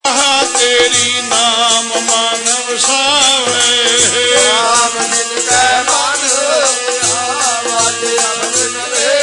तेरी नाम मन वसावे राम जिन कै मन आवाज अमृत रे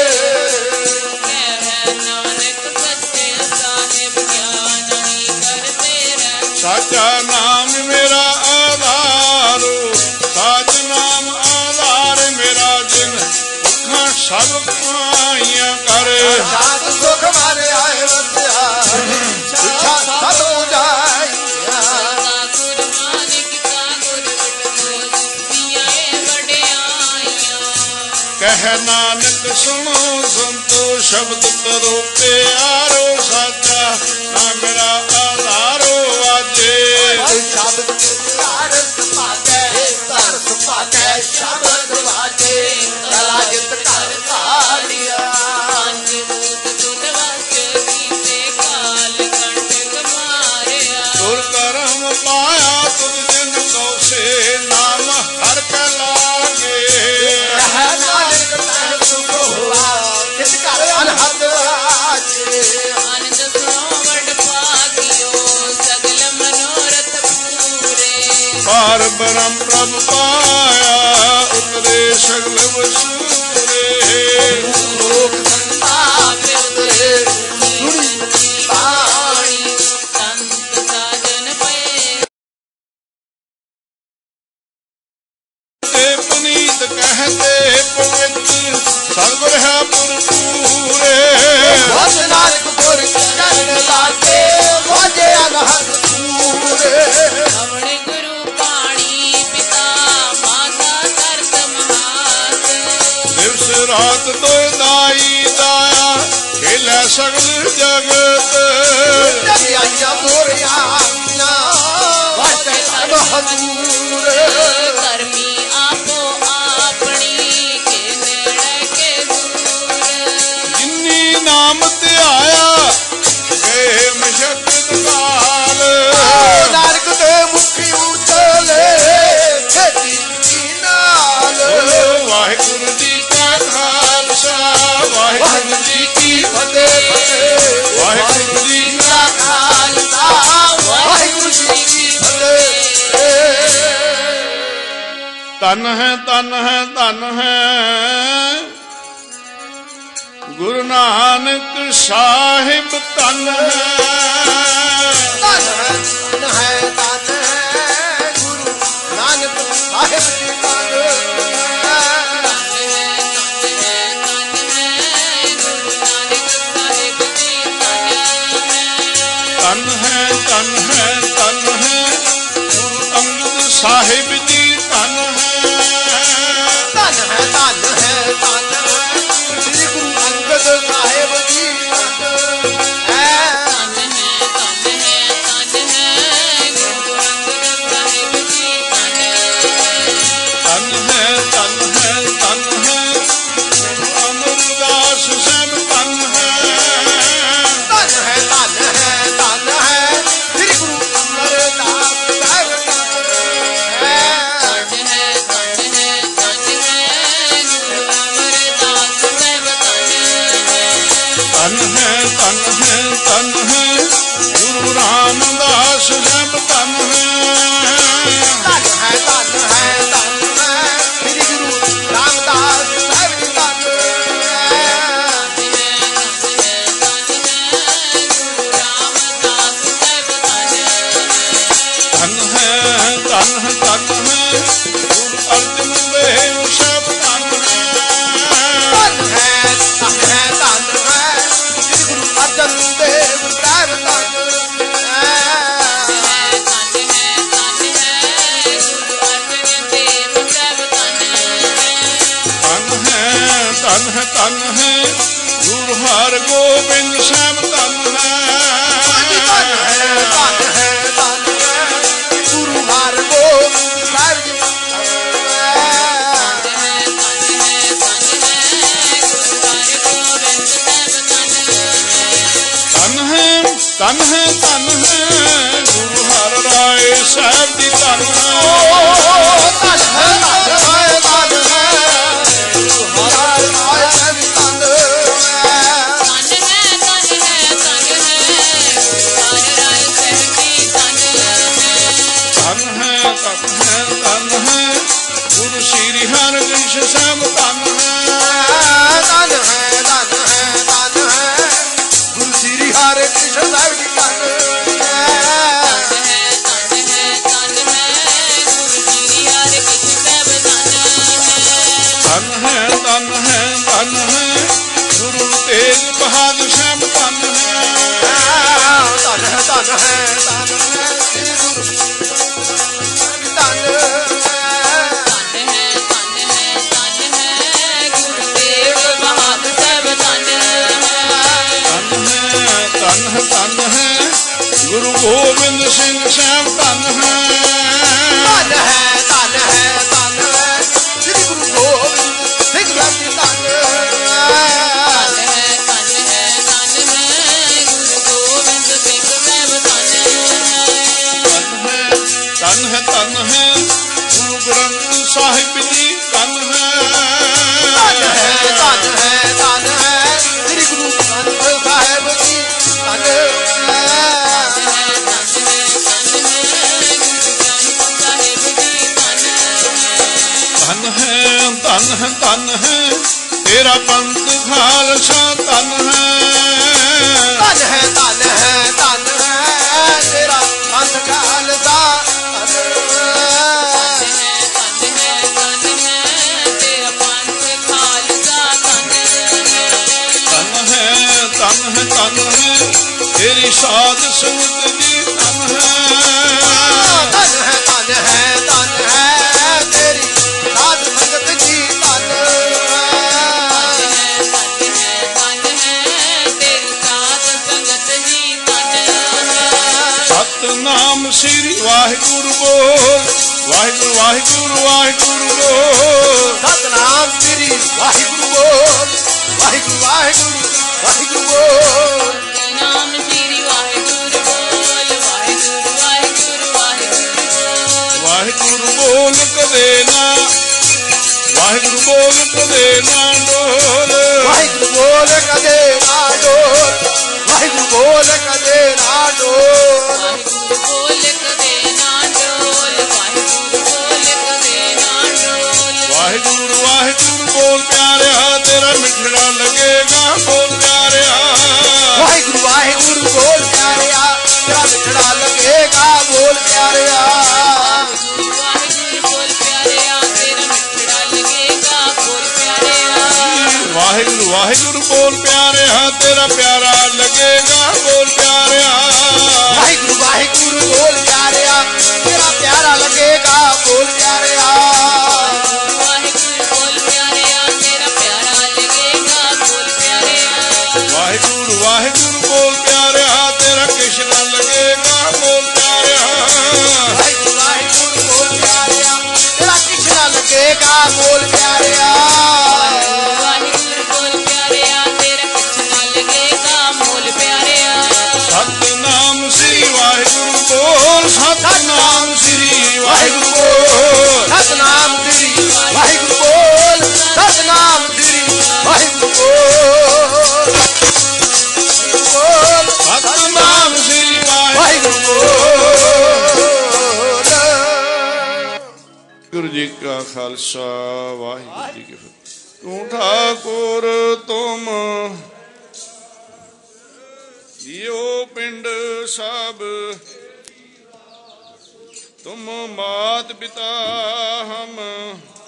नानक सच्चे साहिब ज्ञान ही करते रह साचा नाम मेरा आधारो साच नाम आधार मेरा जिन भुखा सब पाइया करे सात सुख मारे आए वंदिया इच्छा सब बुझाइया गुरु मानिक का गुरु पिया बड़ियाइया कह नानक सुनो संतो शब्द करो प्यारो साचा ना मेरा आधारो वाजे शब्द तारस पाके तरस पाके शब्द वाजे कला जित कर सालिया पंज भूत तुद वस कीते काल कंटक मारिया तुर करम पाया तुझ जिन को से नाम हर के लागे नानक तन सुख हुआ जित कर अनहद आजे आनंद श्रोवण पागियो सगल मनोरथ पूरे पार ब्रह्म प्रभु पाया उतरे सगल वसूरे लोक संताप उतरे सुनी बाणी संत साजन पे पुनीत कहते पवित्र सतगुर है पुरपूरे भज नानकपुर चरण लागे भजे अनहद पूरे अपने गुरु पाणी पिता माता करत महात दिवस रात तो दाई दाया खेला सगल जगत जगिया मोरिया वास्ते सब हजूर कर्मी आपो आपनी के नेड़े के दूर जिन्नी नाम ते आया गए मशक्कत काल नानक ते मुखी उचले खेती नाल वाहिगुरु जी का खालसा वाहिगुरु जी की फतेह फतेह वाहिगुरु जी का खालसा वाहिगुरु जी की फतेह धन है धन है धन है गुरु नानक साहिब धन है तन है गुरु नानक साहिब जी तन धन है धन है धन है गुरु अंगद साहिब जी धन है श्री गुरु अंगद साहिब जी धन है धन है धन है गुरु अमरदास सब धन है श्री गुरु अमरदास साहिब धन है धन है धन है गुरु रामदास सब धन श्री गुरु रामदास साहिब जी धन है धन है धन है गुरु अर्जुन देव सब धन है श्री गुरु अर्जन देव साहिब धन है धन है गुरु हर गोबिंद सब धन है गुरु हर गोबिंद साहिब जी ਧਨ ਹੈ ਗੁਰੂ ਸ੍ਰੀ ਹਰਿਕ੍ਰਿਸ਼ਨ ਸਾਹਿਬ ਧਨ ਹੈ ਧਨ ਹੈ ਗੁਰੂ ਸ੍ਰੀ ਹਰਿਕ੍ਰਿਸ਼ਨ ਸਾਹਿਬ ਜੀ ਧਨ ਧਨ ਹੈ ਗੁਰੂ ਤੇਗ ਬਹਾਦਰ ਸਾਹਿਬ ਧਨ ਹੈ ਧਨ ਹੈ ਗੁਰੂ ਧਨ ਧਨ ਹੈ ਗੁਰੂ ਗੋਬਿੰਦ ਸਿੰਘ ਸਾਹਿਬ ਧਨ ਹੈ ਸ੍ਰੀ ਗੁਰੂ ਗੋਬਿੰਦ ਸਿੰਘ ਸਾਹਿਬ ਜੀ ਧਨ ਧਨ ਹੈ ਗੁਰੂ ਗ੍ਰੰਥ ਸਾਹਿਬ ਜੀ ਧਨ ਹੈ ਸ੍ਰੀ ਗੁਰੂ ਗ੍ਰੰਥ ਸਾਹਿਬ ਜੀ ਧਨ ਧਨ ਹੈ ਤੇਰਾ ਪੰਥ ਖਾਲਸਾ ਧਨ ਹੈ ਤੇਰਾ ਪੰਥ ਖਾਲਸਾ ਧਨ ਹੈ ਤੇਰੀ ਸਾਧ ਸੰਗਤ ਜੀ ਧਨ ਹੈ ਧਨ ਹੈ ਤੇਰੀ ਸਾਧ ਸੰਗਤ ਜੀ ਧਨ ਸਤਨਾਮ ਸ੍ਰੀ ਵਾਹਿਗੁਰੂ ਬੋਲ ਵਾਹਿਗੁਰੂ ਵਾਹਿਗੁਰੂ ਵਾਹਿਗੁਰੂ ਬੋਲ ਸਤਨਾਮ ਸ੍ਰੀ ਵਾਹਿਗੁਰੂ ਬੋਲ ਵਾਹਿਗੁਰੂ ਵਾਹਿਗੁਰੂ ਵਾਹਿਗੁਰੂ ਬੋਲ ਨਾਮ ਸ੍ਰੀ ਵਾਹਿਗੁਰੂ ਬੋਲ ਵਾਹਿਗੁਰੂ ਵਾਹਿਗੁਰੂ ਵਾਹਿਗੁਰੂ ਬੋਲ ਕਦੇ ਨਾ ਵਾਹਿਗੁਰੂ ਬੋਲ ਕਦੇ ਨਾ ਡੋਲ ਵਾਹਿਗੁਰੂ ਬੋਲ ਕਦੇ ਨਾ ਡੋਲ ਵਾਹਿਗੁਰੂ ਬੋਲ ਕਦੇ ਨਾ ਡੋਲ ਵਾਹਿਗੁਰੂ ਬੋਲ ਕਦੇ ਨਾ ਡੋਲ ਵਾਹਿਗੁਰੂ ਬੋਲ ਕਦੇ ਨਾ ਡੋਲ ਵਾਹਿਗੁਰੂ ਵਾਹਿਗੁਰੂ ਬੋਲ ਪਿਆਰਿਆ ਤੇਰਾ ਮਿੱਠੜਾ ਲੱਗੇਗਾ ਬੋਲ ਪਿਆਰਿਆ ਵਾਹਿਗੁਰੂ ਵਾਹਿਗੁਰੂ ਬੋਲ ਪਿਆਰਿਆ ਤੇਰਾ ਮਿੱਠੜਾ ਲੱਗੇਗਾ ਬੋਲ ਪਿਆਰਿਆ ਵਾਹਿਗੁਰੂ ਬੋਲ ਪਿਆਰਿਆ ਤੇਰਾ ਮਿੱਠੜਾ ਲੱਗੇਗਾ ਬੋਲ ਪਿਆਰਿਆ ਵਾਹਿਗੁਰੂ ਵਾਹਿਗੁਰੂ ਬੋਲ ਪਿਆਰਿਆ ਤੇਰਾ ਪਿਆਰਾ ਲੱਗੇਗਾ ਬੋਲ ਪਿਆਰਿਆ ਵਾਹਿਗੁਰੂ ਵਾਹਿਗੁਰੂ ਬੋਲ ਪਿਆਰਿਆ ਤੇਰਾ ਪਿਆਰਾ ਲੱਗੇਗਾ ਬੋਲ ਪਿਆਰਿਆ ਵਾਹਿਗੁਰੂ ਬੋਲ ਪਿਆਰਿਆ ਤੇਰਾ ਪਿਆਰਾ ਲੱਗੇਗਾ ਬੋਲ ਪਿਆਰਿਆ ਵਾਹਿਗੁਰੂ ਵਾਹਿਗੁਰੂ ਬੋਲ ਪਿਆਰਿਆ ਤੇਰਾ ਕ੍ਰਿਸ਼ਨ ਲੱਗੇਗਾ ਬੋਲ ਪਿਆਰਿਆ ਵਾਹਿਗੁਰੂ ਵਾਹਿਗੁਰੂ ਬੋਲ ਪਿਆਰਿਆ ਤੇਰਾ ਕ੍ਰਿਸ਼ਨ ਲੱਗੇਗਾ ਬੋਲ ਪਿਆਰਿਆ ਵਾਹਿਗੁਰੂ ਬੋਲ ਪਿਆਰਿਆ ਤੇਰਾ ਕ੍ਰਿਸ਼ਨ ਲੱਗੇਗਾ ਬੋਲ ਪਿਆਰਿਆ ਸਤਨਾਮ ਸ੍ਰੀ ਵਾਹਿਗੁਰੂ ਬੋਲ ਸਤਨਾਮ ਸ੍ਰੀ ਵਾਹਿਗੁਰੂ ਬੋਲ ਸਤਨਾਮ ਸ੍ਰੀ ਵਾਹਿਗੁਰੂ ਬੋਲ ਸਤਨਾਮ ਸ੍ਰੀ ਵਾਹਿਗੁਰੂ ਬੋਲ ਸਤਨਾਮ ਸ੍ਰੀ ਵਾਹਿਗੁਰੂ ਬੋਲ ਗੁਰੂ ਜੀ ਕਾ ਖਾਲਸਾ ਵਾਹਿਗੁਰੂ ਜੀ ਕੀ ਫਤਿਹ। ਤੂੰ ਠਾਕੁਰ ਤੁਮ ਜੀਓ ਪਿੰਡ ਸਭ ਤੁਮ ਮਾਤ ਪਿਤਾ ਹਮ